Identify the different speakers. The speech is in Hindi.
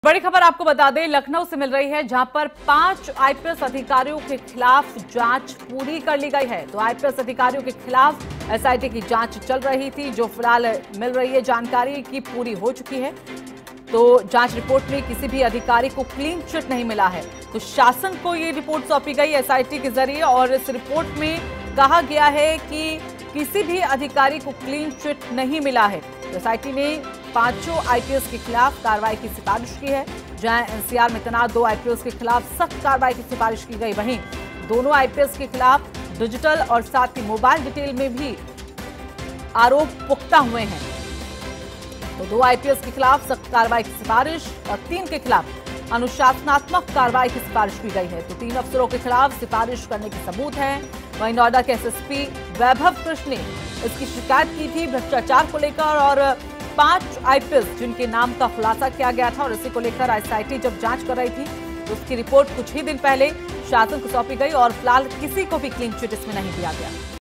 Speaker 1: बड़ी खबर आपको बता दें, लखनऊ से मिल रही है, जहां पर 5 आईपीएस अधिकारियों के खिलाफ जांच पूरी कर ली गई है। तो आईपीएस अधिकारियों के खिलाफ एसआईटी की जांच चल रही थी, जो फिलहाल मिल रही है जानकारी की पूरी हो चुकी है। तो जांच रिपोर्ट में किसी भी अधिकारी को क्लीन चिट नहीं मिला है। तो शासन को ये रिपोर्ट सौंपी गई एसआईटी के जरिए, और इस रिपोर्ट में कहा गया है कि किसी भी अधिकारी को क्लीन चिट नहीं मिला है। एसआईटी ने 5 आईपीएस के खिलाफ कार्रवाई की सिफारिश की है। जहां एनसीआर में तैनात 2 आईपीएस के खिलाफ सख्त कार्रवाई की सिफारिश की गई, वहीं दोनों आईपीएस के खिलाफ डिजिटल और साथ ही मोबाइल डिटेल में भी आरोप पुख्ता हुए हैं। तो 2 आईपीएस के खिलाफ सख्त कार्रवाई की सिफारिश और 3 के खिलाफ अनुशासनात्मक कार्रवाई की सिफारिश की गई है। तो 3 अफसरों के खिलाफ सिफारिश करने के सबूत हैं। वहीं नोएडा के एसएसपी वैभव कृष्ण ने इसकी शिकायत की थी भ्रष्टाचार को लेकर, और 5 आईपीएस जिनके नाम का खुलासा किया गया था, और इसी को लेकर एसआईटी जब जांच कर रही थी तो उसकी रिपोर्ट कुछ ही दिन पहले शासन को सौंपी गई, और फिलहाल किसी को भी क्लीन चिट इसमें नहीं दिया गया।